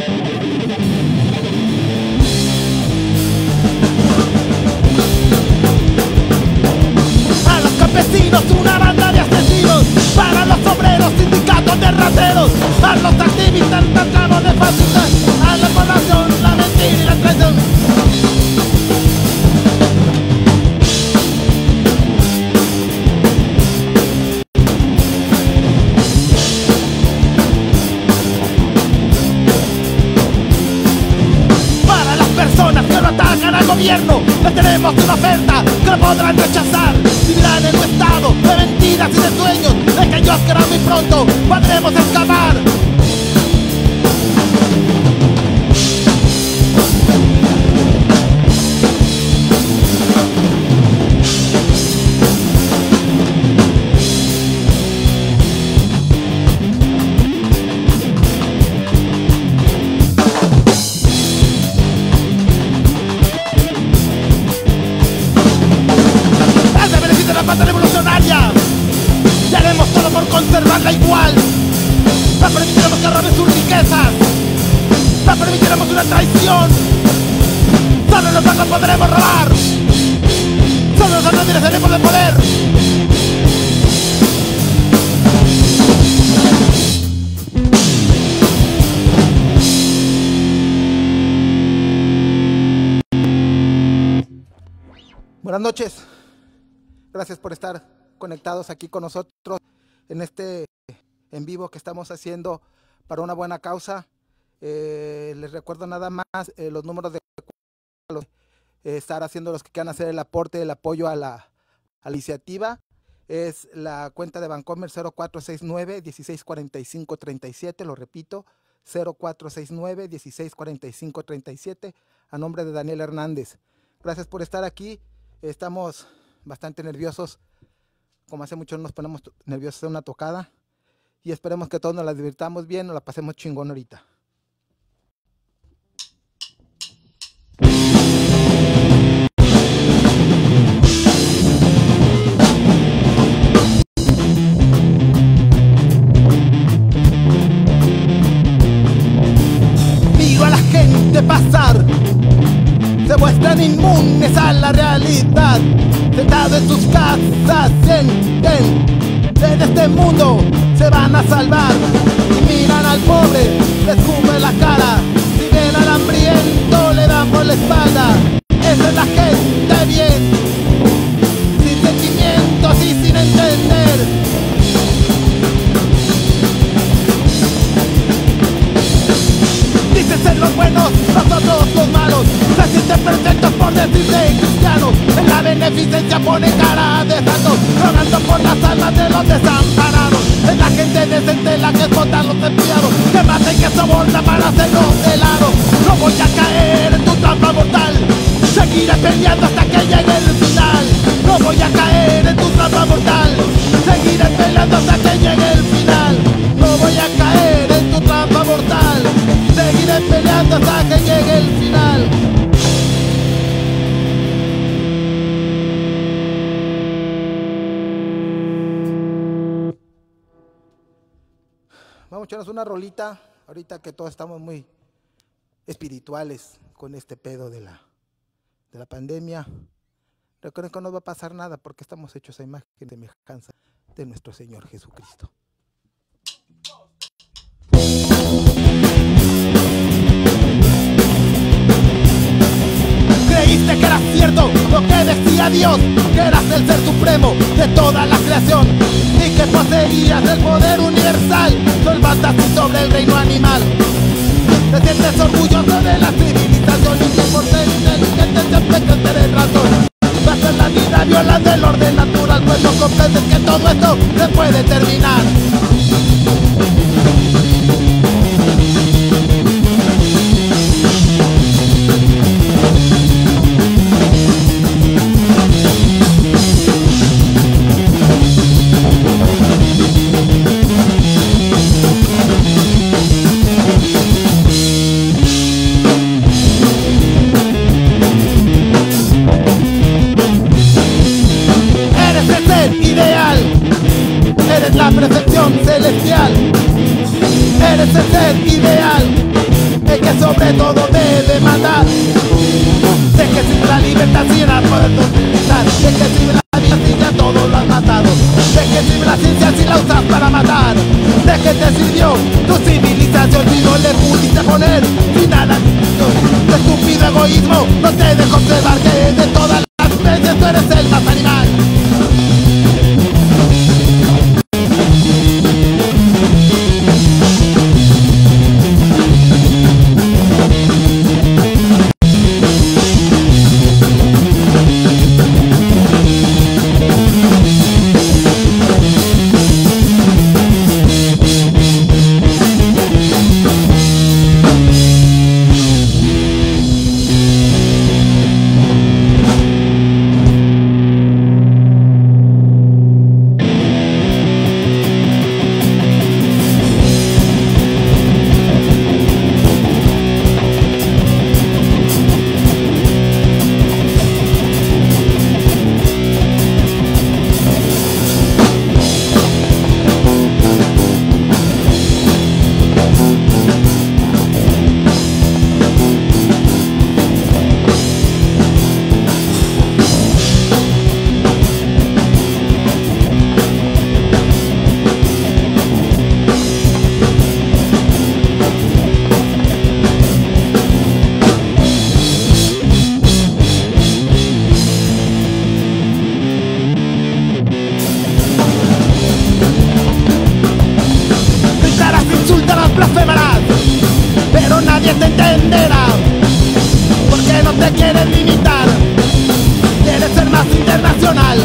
A los campesinos una banda de asesinos, para los obreros sindicatos de rateros, a los activistas tratamos de fascistas, a la población la mentira y la traición. Para las personas que no atacan al gobierno, les tenemos una oferta que no podrán rechazar. Vivirán en un estado de mentiras y de sueños, de que ellos querrán muy pronto podremos escapar. Revolucionaria, y haremos todo por conservarla igual. No permitiremos que roben sus riquezas, no permitiremos una traición. Solo nosotros podremos robar, solo nosotros mereceremos el poder. Buenas noches. Gracias por estar conectados aquí con nosotros en este en vivo que estamos haciendo para una buena causa. Les recuerdo nada más los números de estar haciendo los que quieran hacer el aporte, el apoyo a la iniciativa. Es la cuenta de Bancomer 0469-1645-37, lo repito, 0469-1645-37, a nombre de Daniel Hernández. Gracias por estar aquí. Estamos bastante nerviosos, como hace mucho nos ponemos nerviosos en una tocada, y esperemos que todos nos la divirtamos bien, nos la pasemos chingón ahorita. Miro a la gente pasar, se muestran inmunes a la realidad. Sentados en sus casas, sienten que de este mundo se van a salvar. Y miran al pobre, le escupen la cara. Si ven al hambriento, le dan por la espalda. Esa es la gente bien, sin sentimientos y sin entender. Dicen ser los buenos, nosotros los malos. Se sienten perfectos por decirse cristianos. En la beneficencia ponen cara de santos, rogando por las almas de los desamparados. Es la gente decente la que esconda a los desviados, que mata y que soborna para hacerlos de lado. No voy a caer en tu trampa mortal, seguiré peleando hasta que llegue el final. No voy a caer en tu trampa mortal, seguiré peleando hasta que llegue el final. No voy a caer en tu trampa mortal, seguiré peleando hasta que llegue el final. Vamos a echarnos una rolita, ahorita que todos estamos muy espirituales con este pedo de la pandemia. Recuerden que no nos va a pasar nada porque estamos hechos a imagen y semejanza de nuestro Señor Jesucristo. Creíste que era cierto lo que decía Dios, que eras el ser supremo de toda la creación y que poseías el poder universal, solvando así sobre el reino animal. Te sientes orgulloso de la civilización y que por ser inteligente siempre crecer el ratón. Vas en la vida violando el orden natural, pues no comprendes que todo esto se puede terminar. Eres la perfección celestial, eres el ser ideal, el que sobre todo debe mandar. Sé que sirve la libertad si la puedes utilizar. Sé que sirve la vida si ya todo lo has matado. Sé que sirve la ciencia si la usas para matar. Sé que te sirvió tu civilización si no le pudiste poner final a tu estúpido egoísmo. No te dejo observar que de todas las especies tú eres el más animal. Pero nadie te entenderá, porque no te quieres limitar, quieres ser más internacional.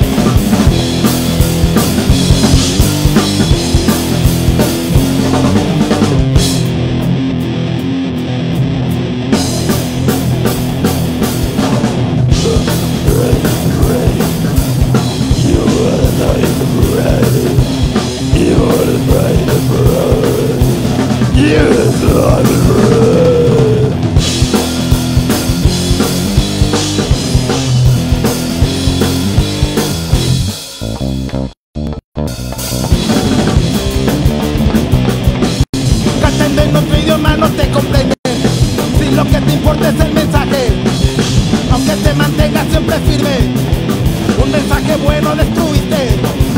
Cantando en otro idioma no te comprenden, si lo que te importa es el mensaje, aunque te mantengas siempre firme, un mensaje bueno destruiste.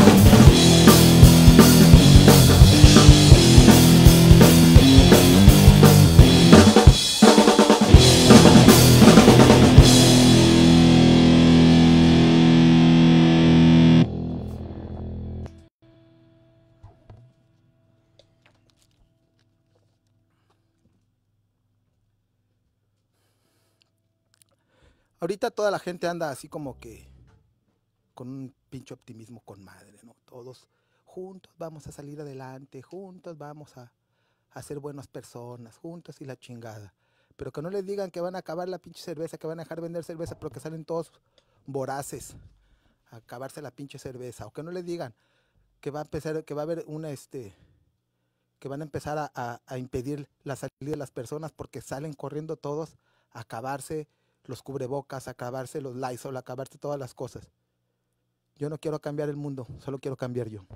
Ahorita toda la gente anda así como que con un pinche optimismo con madre, ¿no? Todos juntos vamos a salir adelante, juntos vamos a ser buenas personas, juntos y la chingada. Pero que no les digan que van a acabar la pinche cerveza, que van a dejar vender cerveza, pero que salen todos voraces a acabarse la pinche cerveza. O que no les digan que va a empezar, que va a haber una que van a empezar a impedir la salida de las personas porque salen corriendo todos a acabarse los cubrebocas, a acabarse los Lysol, a acabarse todas las cosas. Yo no quiero cambiar el mundo, solo quiero cambiar yo.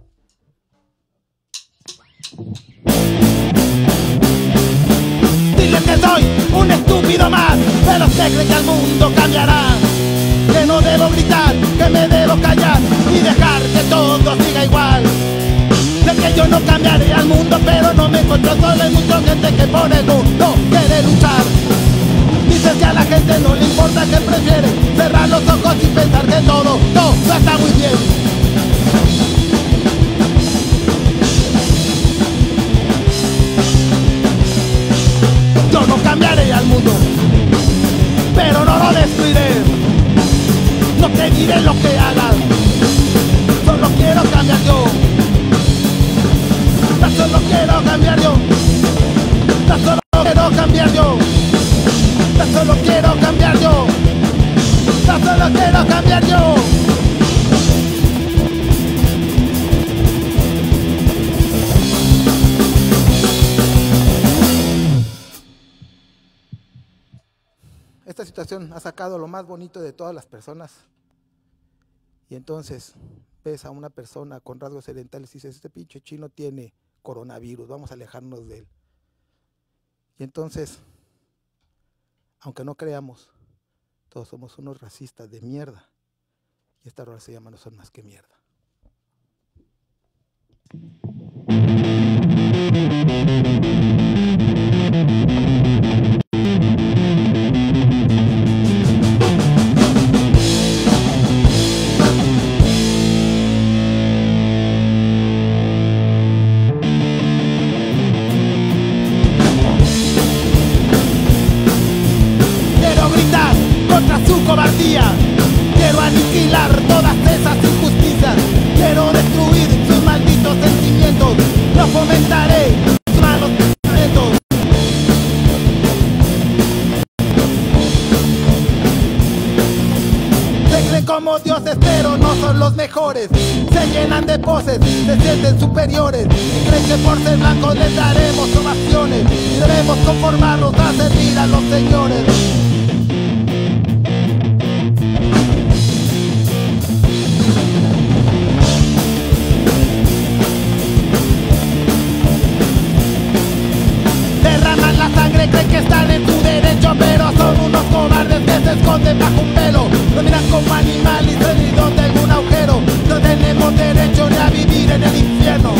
Dile que soy un estúpido más, pero se cree que el mundo cambiará. Que no debo gritar, que me debo callar y dejar que todo siga igual. Sé que yo no cambiaré al mundo, pero no me encuentro solo. Hay mucha gente que por el mundo quiere luchar. Dices que a la gente no le importa, que prefiere cerrar los ojos y pensar que todo está muy bien. Yo no cambiaré al mundo, pero no lo destruiré. No te diré lo que hagas, solo quiero cambiar yo. Tan solo quiero cambiar yo. Tan solo quiero cambiar yo. Tan solo quiero cambiar yo. Tan solo quiero cambiar yo. Esta situación ha sacado lo más bonito de todas las personas. Y entonces ves a una persona con rasgos orientales y dices, este pinche chino tiene coronavirus, vamos a alejarnos de él. Y entonces, aunque no creamos, todos somos unos racistas de mierda. Y esta rola se llama No son más que mierda. Quiero gritar contra su cobardía. Quiero aniquilar todas esas injusticias. Quiero destruir sus malditos sentimientos. No fomentaré sus malos pensamientos. Se creen como dioses pero no son los mejores. Se llenan de poses, se sienten superiores. Y creen que por ser blancos les daremos ovaciones. Y debemos conformarnos a servir a los señores. Creen que están en su derecho, pero son unos cobardes que se esconden bajo un velo. Nos miran como animales heridos de algún agujero. No tenemos derecho ni a vivir en el infierno.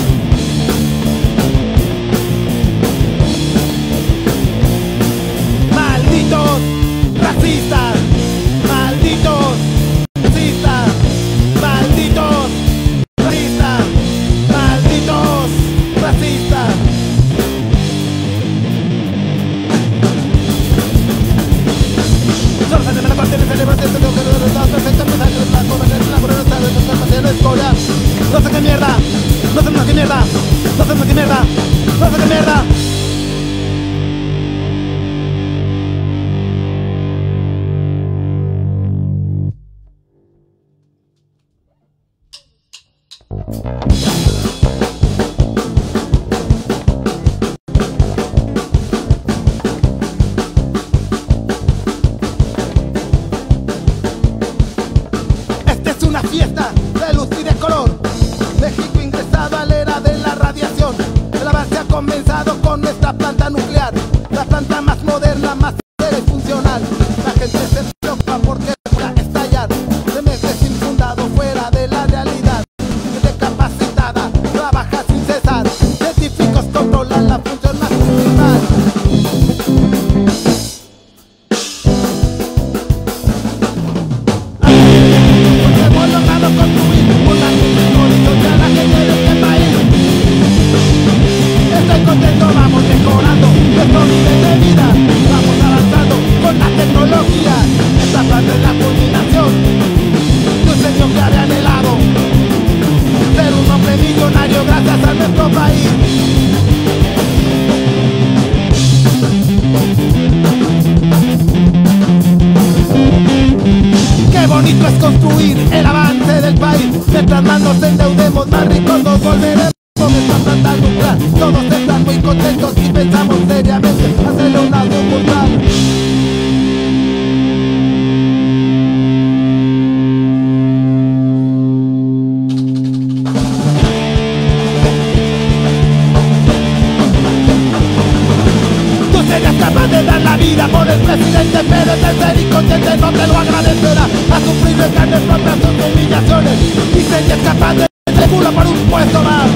Malditos racistas, malditos racistas, malditos racistas, malditos racistas. No sé qué mierda, no sé qué mierda, no sé qué mierda, no sé qué mierda. Esta es una fiesta de luz y de color. México ingresado a la era de la radiación. El avance ha comenzado con nuestra planta nuclear, la planta más moderna, más segura y funcional. La gente se preocupa porque va a estallar. Se mete sin fundado fuera de la realidad. Gente capacitada trabaja sin cesar. Científicos controlan la función más principal. Hemos logrado construir una historia a la gente de este país. Estoy contento, vamos mejorando nuestro nivel de vida. Vamos avanzando con la tecnología. Esta parte es la culminación de un sueño que había anhelado. Ser un hombre millonario gracias a nuestro país. Qué bonito es construir el avance del país. Mientras más nos endeudemos, más ricos nos volveremos. Con esta planta nuclear todos están muy contentos y pensamos seriamente hacerle una sucursal. Tú serías capaz de dar la vida por el presidente, pero el ser inconsciente no te lo agradecerá. A sufrir en carne propia sus humillaciones y serías capaz de culo por un puesto más.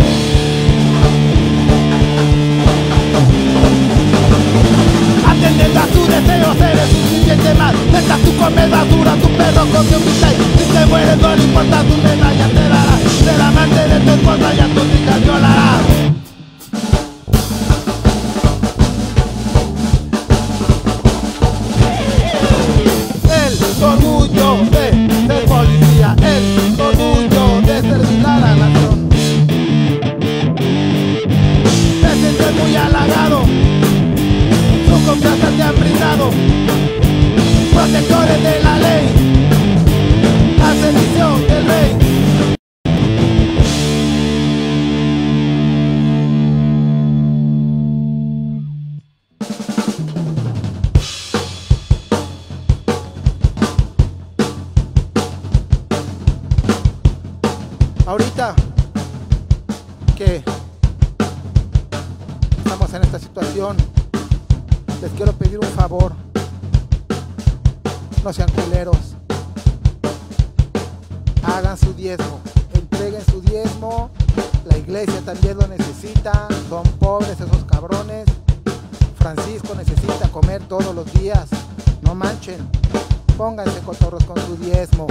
Atendiendo a tus deseos eres un sirviente más. Mientras tú comes basura, tu perro come un bistec. Si te mueres no le importa, tu medalla te dará. Ser amante de tu esposa y a tus hijas violará. El orgullo de ser policía, el orgullo de servir a la nación. Te sientes muy halagado, su confianza te han brindado. Protectores de la ley, a servicio del rey. Ahorita que estamos en esta situación Les quiero pedir un favor. No sean culeros. Hagan su diezmo. Entreguen su diezmo. La iglesia también lo necesita. Son pobres esos cabrones. Francisco necesita comer todos los días. No manchen. Pónganse cotorros con su diezmo.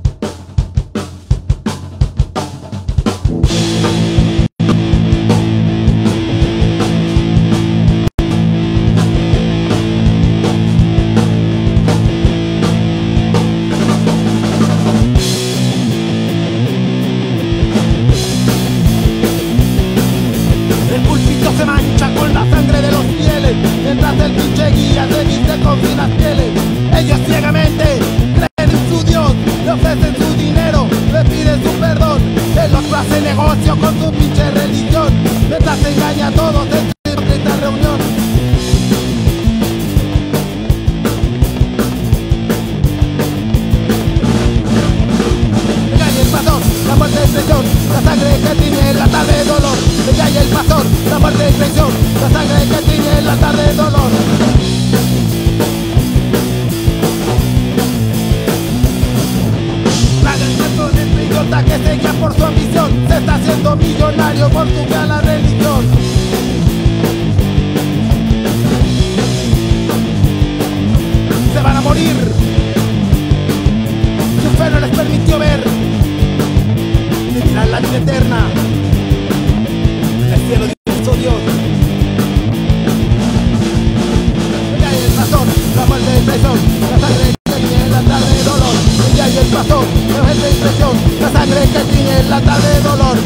Ellos ciegamente creen en su Dios, le ofrecen su dinero, le piden su perdón. El otro hace negocio con su pinche religión, mientras se engaña a todos en su hipócrita reunión. Engaña el pastor, la muerte es traición, la sangre que tiñe la tarde de dolor. Engaña el pastor, la muerte es traición, la sangre que tiñe la tarde de dolor. Que se guía por su ambición, se está haciendo millonario por tu la religión. Se van a morir, su fe no les permitió ver, vivirán la vida eterna en el cielo de Cristo Dios. Ella y el pastor, la muerte de traición, la sangre que tiene la tarde de dolor. Ella y el pastor, la muerte de traición, la sangre que tiñe la tarde de dolor.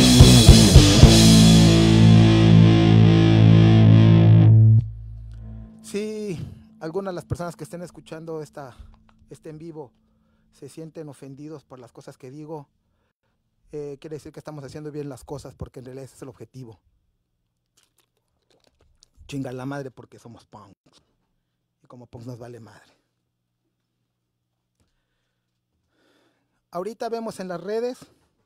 Si algunas de las personas que estén escuchando este en vivo se sienten ofendidos por las cosas que digo, quiere decir que estamos haciendo bien las cosas, porque en realidad ese es el objetivo. Chinga la madre porque somos punks, y como punks nos vale madre. Ahorita vemos en las redes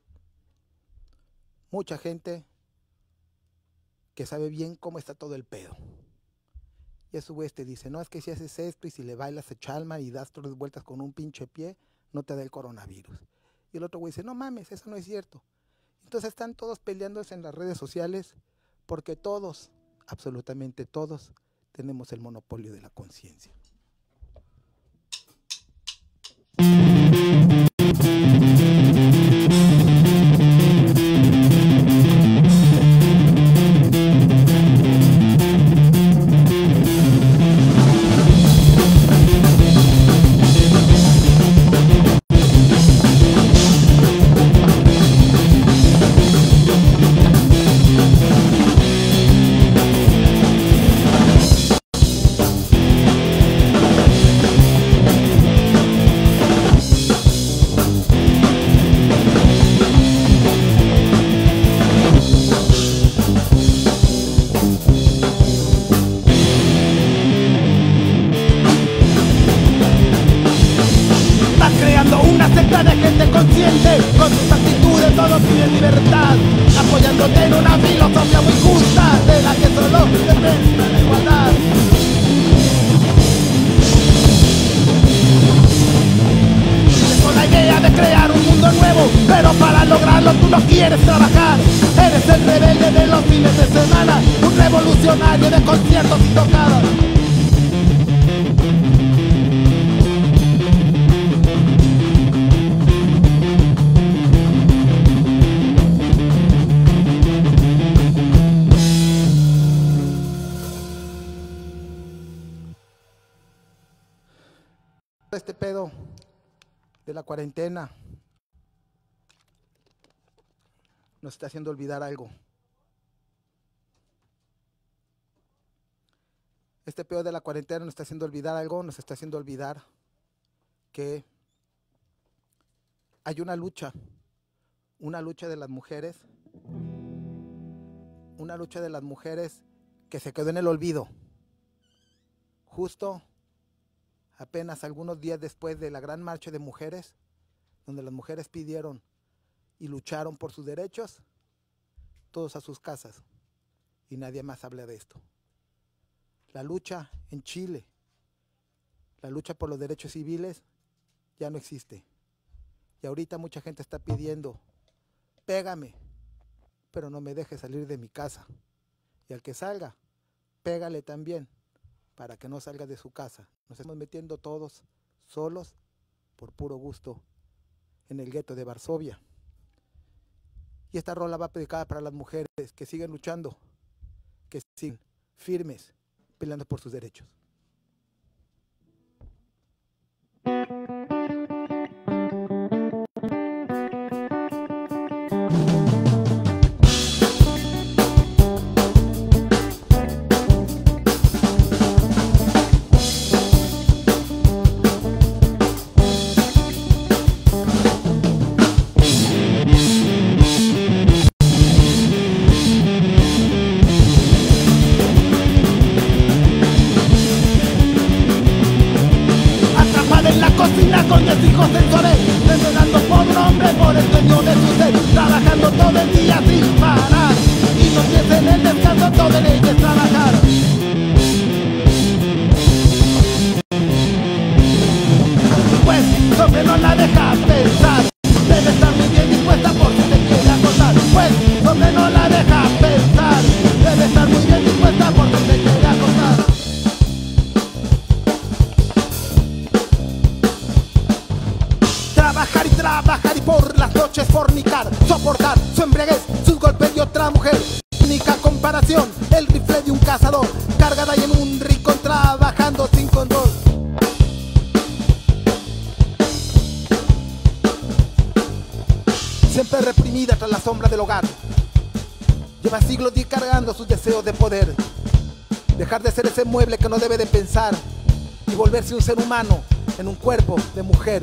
mucha gente que sabe bien cómo está todo el pedo. Y a su vez te dice, no, es que si haces esto y si le bailas a Chalma y das 3 vueltas con un pinche pie, no te da el coronavirus. Y el otro güey dice, no mames, eso no es cierto. Entonces están todos peleándose en las redes sociales porque todos, absolutamente todos, tenemos el monopolio de la conciencia. Con sus actitudes todos piden libertad, apoyándote en una filosofía muy justa, de la que solo depende la igualdad. Con la idea de crear un mundo nuevo, pero para lograrlo tú no quieres trabajar. Eres el rebelde de los fines de semana, un revolucionario de conciertos y tocadas. Este pedo de la cuarentena nos está haciendo olvidar algo. Este pedo de la cuarentena nos está haciendo olvidar algo, nos está haciendo olvidar que hay una lucha de las mujeres, que se quedó en el olvido. Justo apenas algunos días después de la gran marcha de mujeres, donde las mujeres pidieron y lucharon por sus derechos, todos a sus casas, y nadie más habla de esto. La lucha en Chile, la lucha por los derechos civiles ya no existe. Y ahorita mucha gente está pidiendo, pégame, pero no me dejes salir de mi casa. Y al que salga, pégale también, para que no salga de su casa. Nos estamos metiendo todos solos, por puro gusto, en el gueto de Varsovia. Y esta rola va dedicada para las mujeres que siguen luchando, que siguen firmes, peleando por sus derechos. Con 10 hijos sensores, desvelando por un hombre, por el sueño de su ser, trabajando todo el día sin parar, y no piensen en el descanso, todo en ello es trabajar. Pues, hombre, no la deja pensar, debe estar muy bien dispuesta por si te quiere acosar. Pues, hombre, no la deja pensar, debe estar muy bien dispuesta por si te quiere acosar. Trabajar y por las noches fornicar, soportar su embriaguez, sus golpes y otra mujer. Única comparación, el rifle de un cazador, cargada y en un rincón trabajando sin control. Siempre reprimida tras la sombra del hogar, lleva siglos cargando sus deseos de poder. Dejar de ser ese mueble que no debe de pensar y volverse un ser humano en un cuerpo de mujer.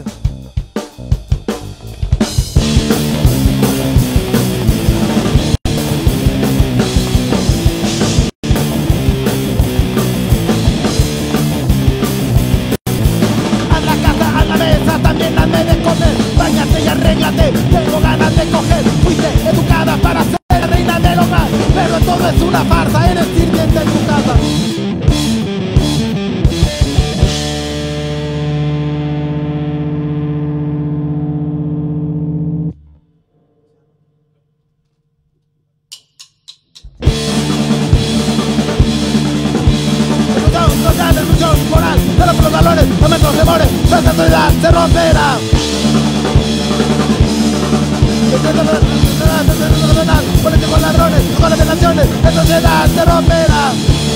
También hazme de comer, báñate y arréglate, tengo ganas de coger. Fuiste educada para ser la reina del hogar, pero todo es una farsa, eres sirviente en tu casa. Revolución moral, de los valores, no me temores, nuestra sociedad se romperá. Políticos ladrones, con las naciones, la sociedad se romperá.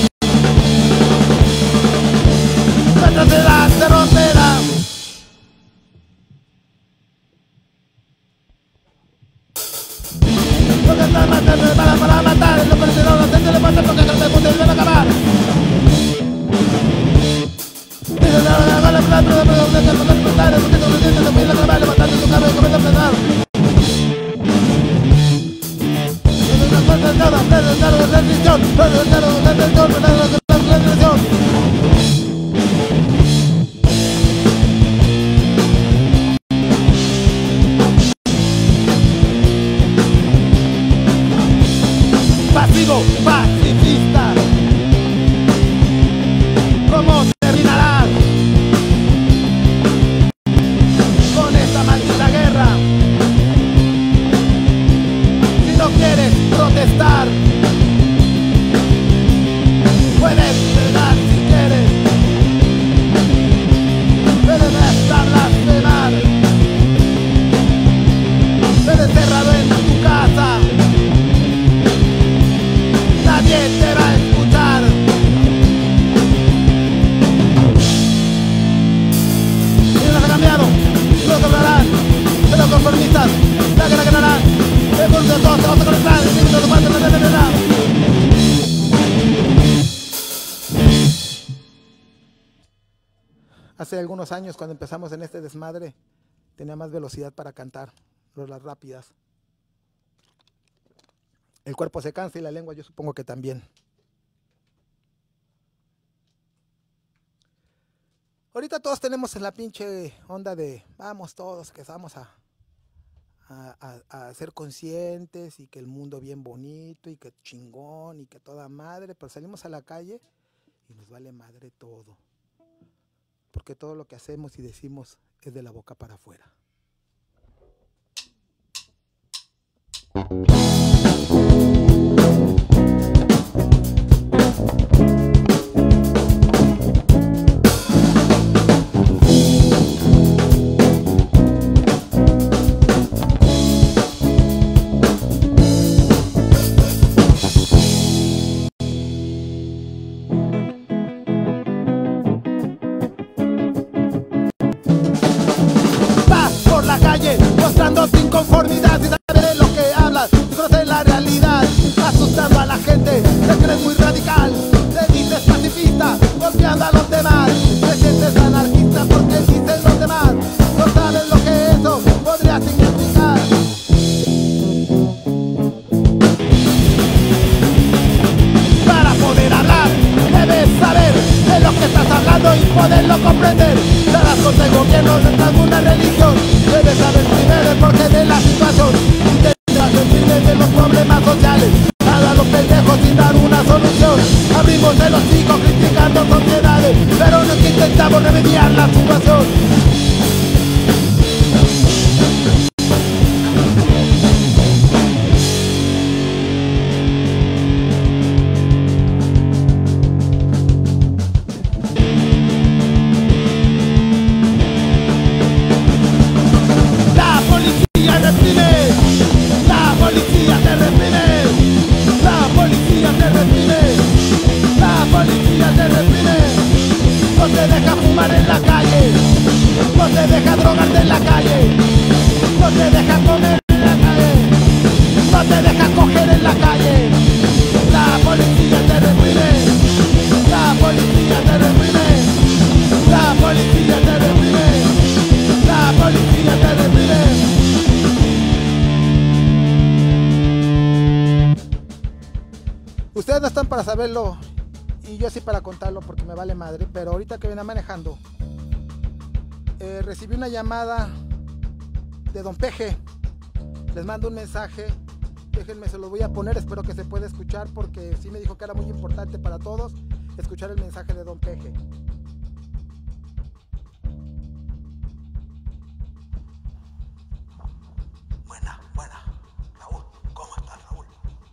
Nuestra sociedad se romperá. Lo que están matando para matar, lo que se lo hacen, le matan porque el mundo debe acabar. Pasivo, pacifista. ¿Cómo terminará con esta maldita guerra? Si no quieres protestar, puedes pegar si quieres, pero basta blasfemar. Pero encerrado en tu casa, nadie te va a escuchar. Los doblarán, pero conformistas, la guerra ganarán. El mundo de todos se conectará, el mundo de cuatro se detenerá. Hace algunos años, cuando empezamos en este desmadre, tenía más velocidad para cantar, las rápidas. El cuerpo se cansa y la lengua yo supongo que también. Ahorita todos tenemos en la pinche onda de vamos todos, que vamos a ser conscientes y que el mundo bien bonito y que chingón y que toda madre, pero salimos a la calle y nos vale madre todo, porque todo lo que hacemos y decimos es de la boca para afuera. Mostrando tu inconformidad sin saber de lo que hablas, tú conoces la realidad, asustando a la gente, te crees muy radical, te dices pacifista, golpeando a los demás, te sientes anarquista porque dicen los demás, no sabes lo que eso podría significar. Para poder hablar, debes saber de lo que estás hablando y poderlo comprender. Darás con el gobierno de alguna religión, debes saber primero el porqué de la situación. Intenta sentirte de los problemas sociales, nada a los pendejos sin dar una solución. Abrimos el hocico criticando sociedades, pero no es que intentamos remediar la situación. No te deja fumar en la calle, no te deja drogarte en la calle, no te deja comer en la calle, no te deja coger en la calle. La policía te reprime, la policía te reprime, la policía te reprime, la policía te reprime. Ustedes no están para saberlo y yo sí para contarlo porque me vale madre, pero ahorita que venía manejando recibí una llamada de Don Peje. Les mando un mensaje, déjenme, se lo voy a poner, espero que se pueda escuchar porque sí me dijo que era muy importante para todos escuchar el mensaje de Don Peje. Buena, Raúl, ¿cómo estás, Raúl?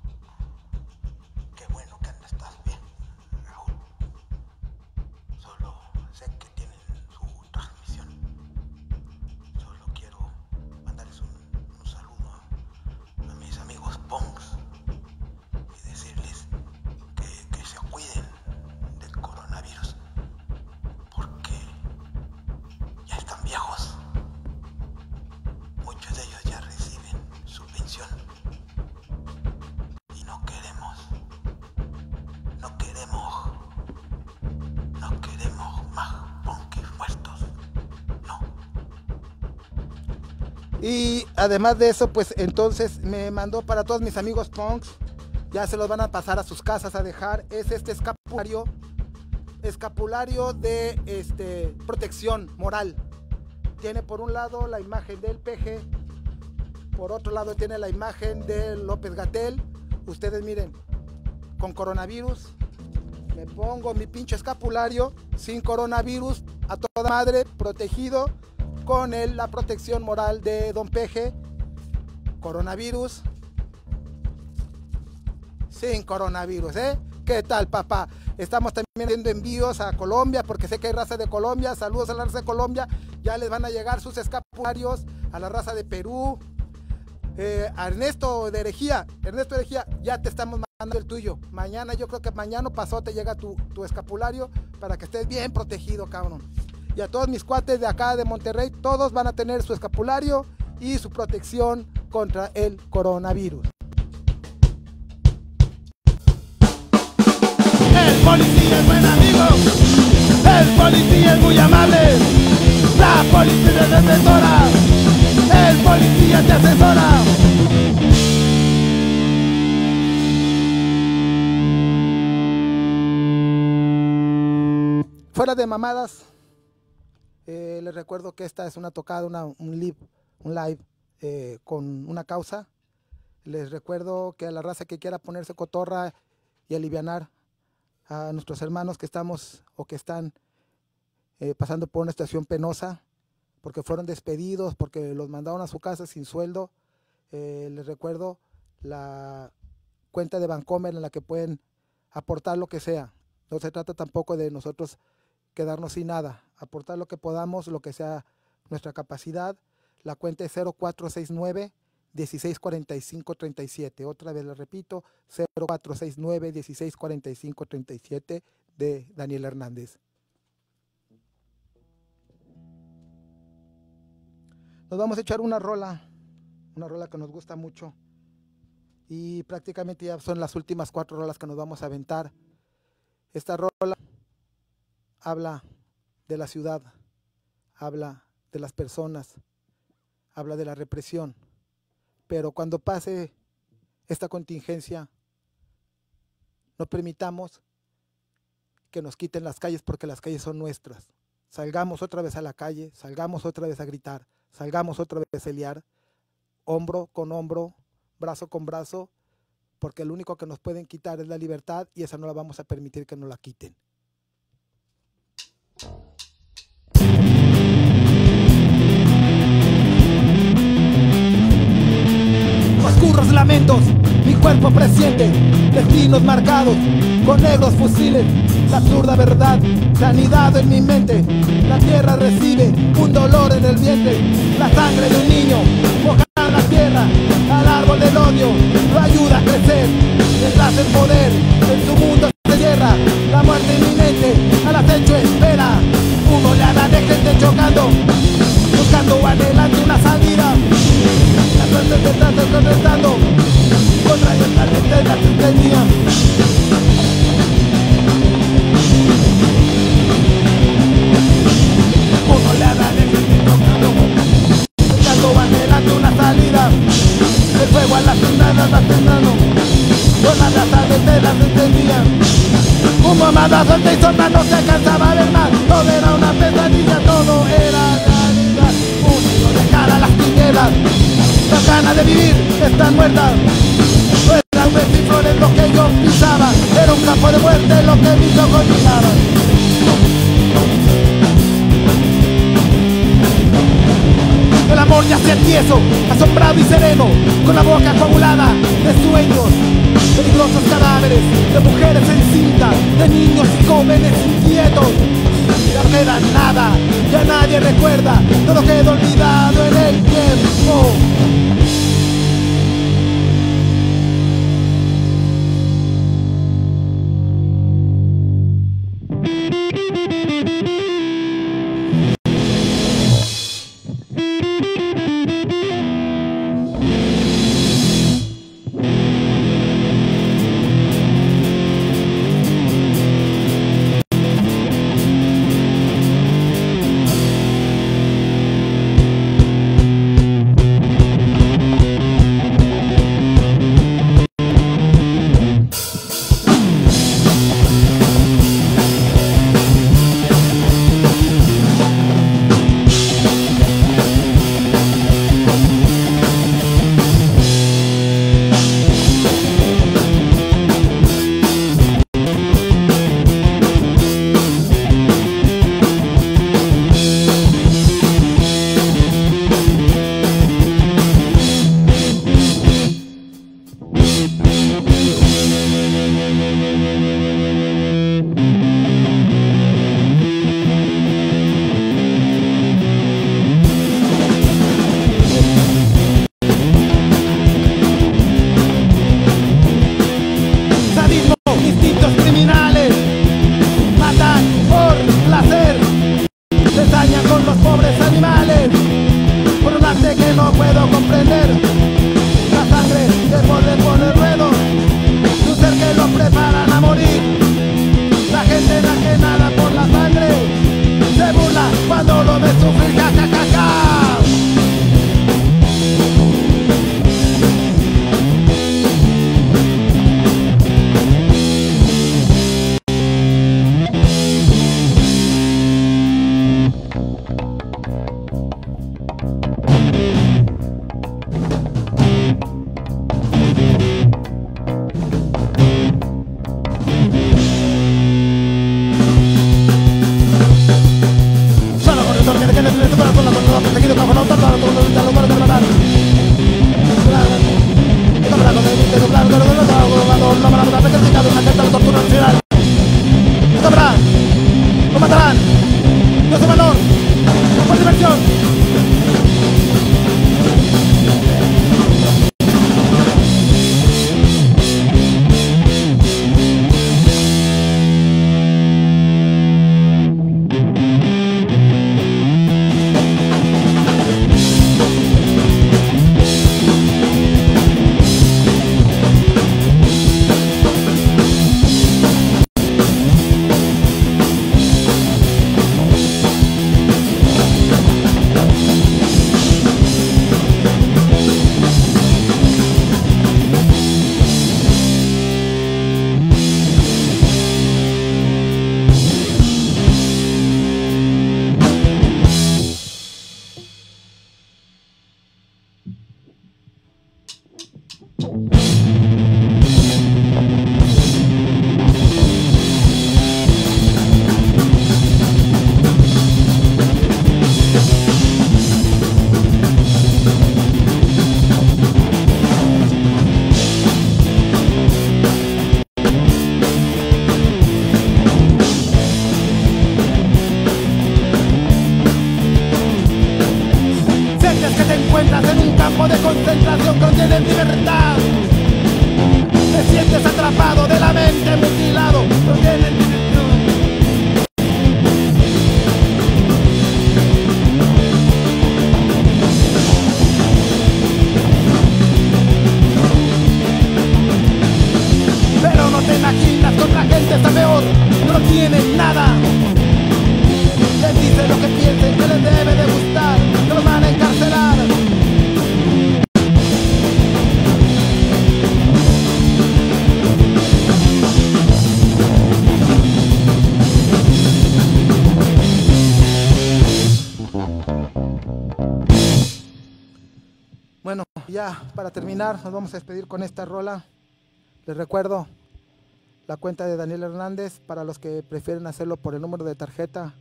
Qué bueno que estás bien, Raúl. Solo sé que tienen su transmisión. Solo quiero mandarles un saludo a mis amigos Pongs y decirles que se cuiden del coronavirus porque ya están viejos. Muchos de ellos ya reciben su pensión y no queremos más ponques muertos, no. Y además de eso, pues entonces me mandó para todos mis amigos punks, ya se los van a pasar a sus casas a dejar, es este escapulario de protección moral. Tiene por un lado la imagen del Peje, por otro lado tiene la imagen de López-Gatell. Ustedes miren, con coronavirus, me pongo mi pinche escapulario sin coronavirus, a toda madre, protegido con la protección moral de Don Peje. Coronavirus, sin coronavirus, ¿eh? ¿Qué tal, papá? Estamos también haciendo envíos a Colombia, porque sé que hay raza de Colombia. Saludos a la raza de Colombia. Ya les van a llegar sus escapularios a la raza de Perú. A Ernesto de Herejía, ya te estamos mandando el tuyo. Mañana, yo creo que mañana pasó te llega tu escapulario para que estés bien protegido, cabrón. Y a todos mis cuates de acá de Monterrey, todos van a tener su escapulario y su protección contra el coronavirus. El policía es buen amigo, el policía es muy amable, la policía te asesora, el policía te asesora. Fuera de mamadas, les recuerdo que esta es una tocada, un live con una causa. Les recuerdo que a la raza que quiera ponerse cotorra y alivianar a nuestros hermanos que estamos o que están pasando por una situación penosa, porque fueron despedidos, porque los mandaron a su casa sin sueldo. Les recuerdo la cuenta de Bancomer en la que pueden aportar lo que sea. No se trata tampoco de nosotros quedarnos sin nada, aportar lo que podamos, lo que sea nuestra capacidad. La cuenta es 0469-1645-37. Otra vez les repito, 0469-1645-37 de Daniel Hernández. Nos vamos a echar una rola que nos gusta mucho y prácticamente ya son las últimas 4 rolas que nos vamos a aventar. Esta rola habla de la ciudad, habla de las personas, habla de la represión, pero cuando pase esta contingencia, no permitamos que nos quiten las calles, porque las calles son nuestras. Salgamos otra vez a la calle, salgamos otra vez a gritar, salgamos otra vez a pelear, hombro con hombro, brazo con brazo, porque lo único que nos pueden quitar es la libertad y esa no la vamos a permitir que nos la quiten. Oscuros lamentos, mi cuerpo presiente, destinos marcados con negros fusiles. La absurda verdad se ha anidado en mi mente. La tierra recibe un dolor en el vientre. La sangre de un niño moja la tierra. Al árbol del odio lo ayuda a crecer. Mientras el poder en su mundo se cierra, la muerte inminente al acecho espera. Una oleada de gente chocando, buscando anhelando una salida. La suerte se está desconectando contra esta gente la sintonía. Una oleada de gente chocando, buscando anhelando una salida. El fuego a las ciudades va temblando, con las tardes de las encendían. Un mamadazo en Tizona no se alcanzaba a ver más. Todo era una pesadilla, todo era realidad. Unido de cara a las tinieblas, las ganas de vivir están muertas. No eran flores lo que yo pisaba, era un campo de muerte lo que mis ojos miraban. El amor ya se tieso, asombrado y sereno, con la boca coagulada de sueños. Peligrosos cadáveres de mujeres en cinta, de niños y jóvenes inquietos. Ya no queda nada, ya nadie recuerda, todo queda olvidado en el tiempo. En un campo de concentración que no tienes libertad. Te sientes atrapado de la mente, mutilado, no tienes dirección. Pero no te imaginas que otra gente está peor, no tienen nada. Les dice lo que piensen que les debe de gustar, que los van a encarcelar. Bueno, ya para terminar nos vamos a despedir con esta rola. Les recuerdo la cuenta de Daniel Hernández para los que prefieren hacerlo por el número de tarjeta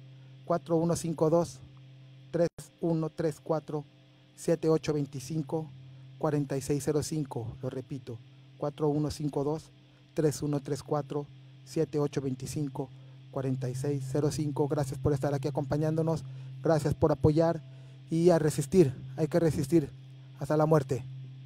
4152-3134-7825-4605. Lo repito, 4152-3134-7825-4605. Gracias por estar aquí acompañándonos, gracias por apoyar y a resistir, hay que resistir hasta la muerte.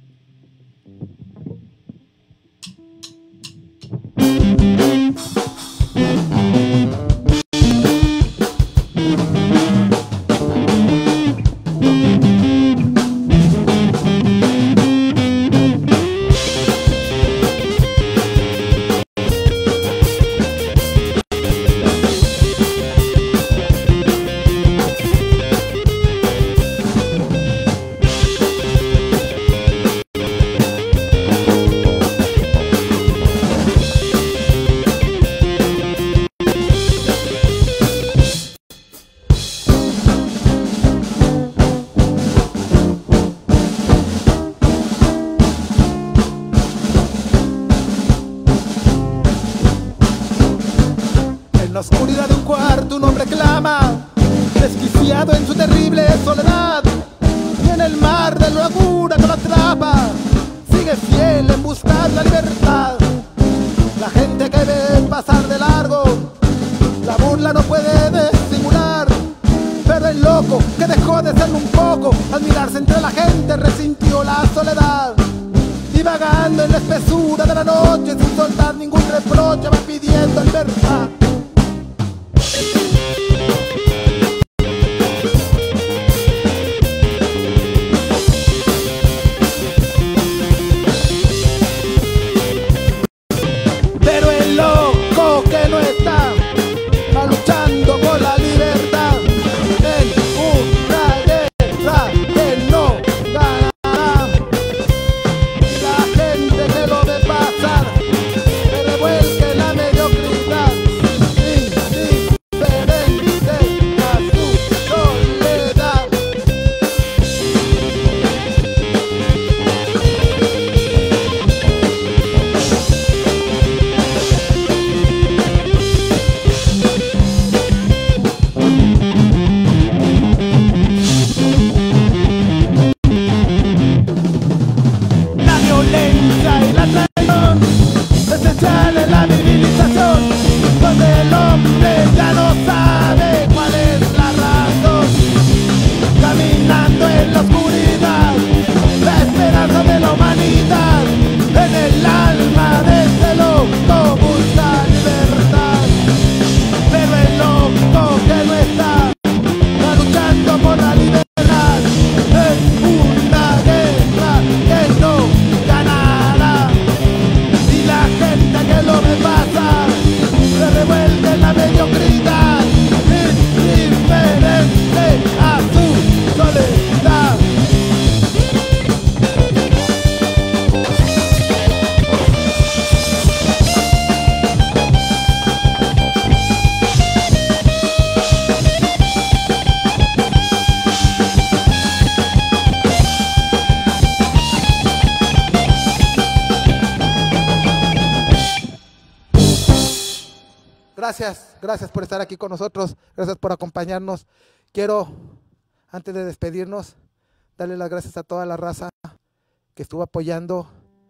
En la oscuridad de un cuarto un hombre clama, desquiciado en su terrible soledad, y en el mar de locura que lo atrapa, sigue fiel en buscar la libertad. La gente que ve pasar de largo, la burla no puede disimular, pero el loco que dejó de serlo un poco, al mirarse entre la gente resintió la soledad. Divagando en la espesura de la noche, sin soltar ningún reproche, va pidiendo libertad. Pero el loco que no está luchando por la libertad en una guerra que no ganará. La gente que lo ve pasar se revuelque en la mediocridad indiferente. Gracias por estar aquí con nosotros, gracias por acompañarnos. Quiero, antes de despedirnos, darle las gracias a toda la raza que estuvo apoyando,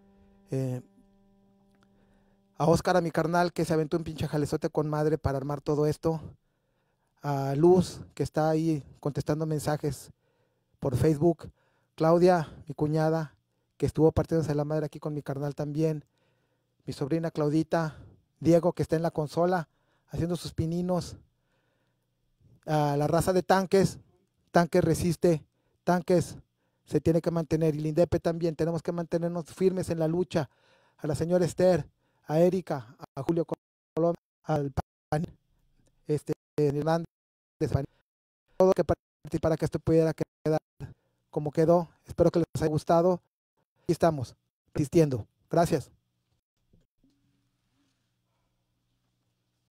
a Oscar, a mi carnal, que se aventó un pinche jalezote con madre para armar todo esto, a Luz, que está ahí contestando mensajes por Facebook, Claudia, mi cuñada, que estuvo partiéndose la madre aquí con mi carnal también, mi sobrina Claudita, Diego, que está en la consola haciendo sus pininos, a la raza de Tanques, Tanques resiste, Tanques se tiene que mantener, y el INDEP también, tenemos que mantenernos firmes en la lucha, a la señora Esther, a Erika, a Julio Colón, al PAN, Hernández, todo que participar para que esto pudiera quedar como quedó. Espero que les haya gustado. Aquí estamos, asistiendo. Gracias.